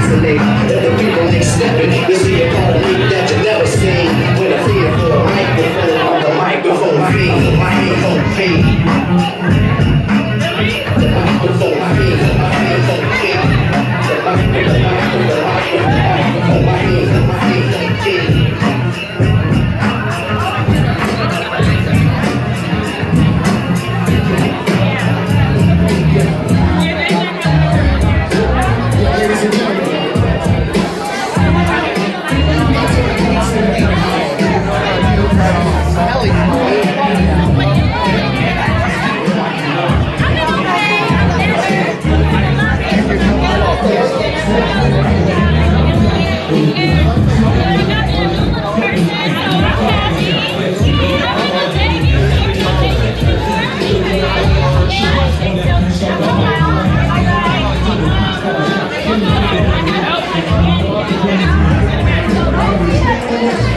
isolate. Other people ain't stepping. You see a part of me that you never seen. When I feel for a microphone, on the microphone feed. Microphone feed. The microphone feed. The microphone feed. The microphone feed. Yeah.